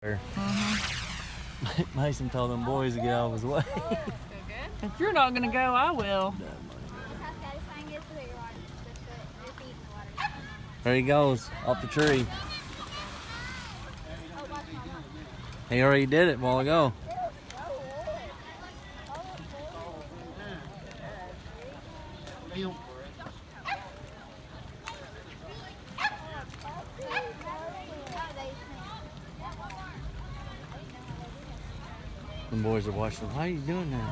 Mason told them boys to get out of his way. If you're not gonna go, I will. There he goes, off the tree. He already did it a while ago. The boys are watching. How are you doing now?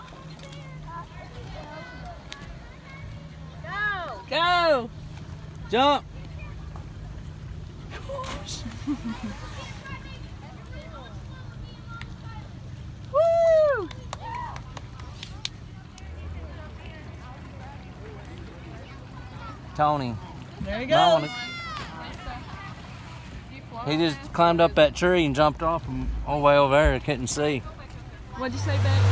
Go! Jump! Woo! Tony. There he goes. He just climbed up that tree and jumped off from all the way over there. I couldn't see. What'd you say, babe?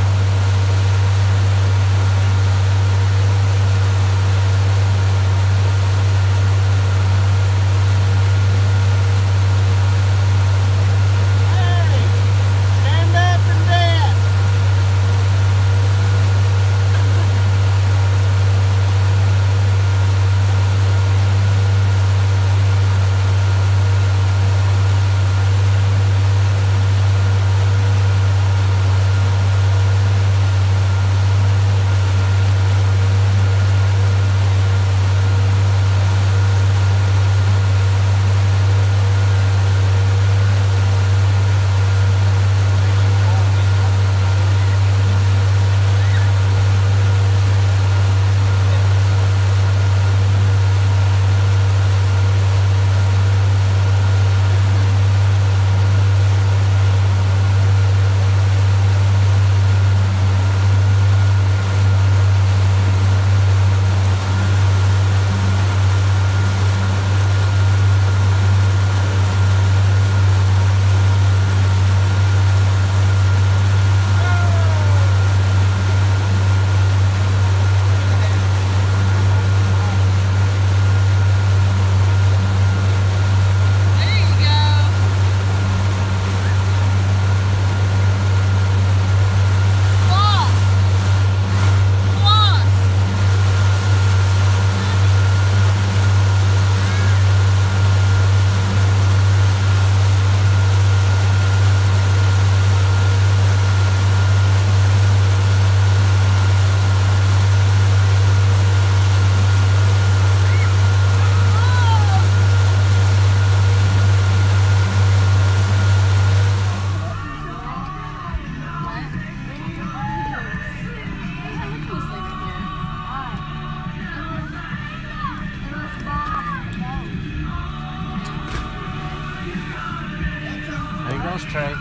Trey.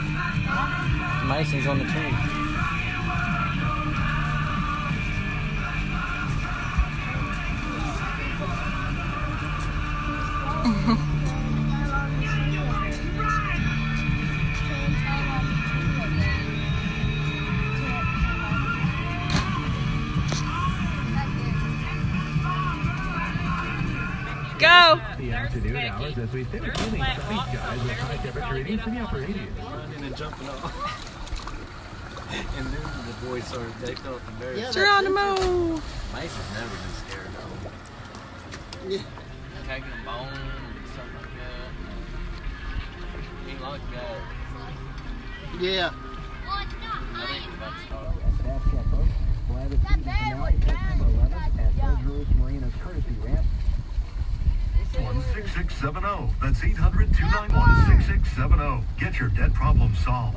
Mason's on the tree. Go! The afternoon hours as we finish sunny skies with high temperature readings in the upper 80s. Running and jumping off. And then the boys they felt embarrassed. Geronimo! Mason's never been scared though. Yeah. Taking a bone and something like that. He like that. Yeah. I think we're about to start. Staff check, folks. Gladys season finale September 11th at Road Marina's courtesy ramp. 16670. That's 800-291-6670. Get your debt problem solved.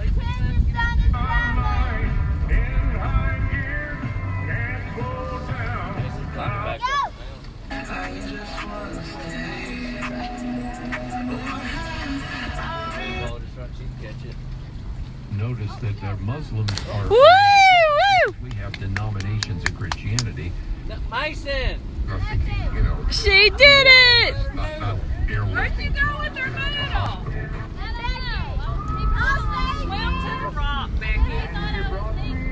Notice that our Muslims are. Woo! Woo! We have denominations in Christianity. Mason! You know, She did it! not airway. Where'd you go with her noodle? Swim to the rock, Becky.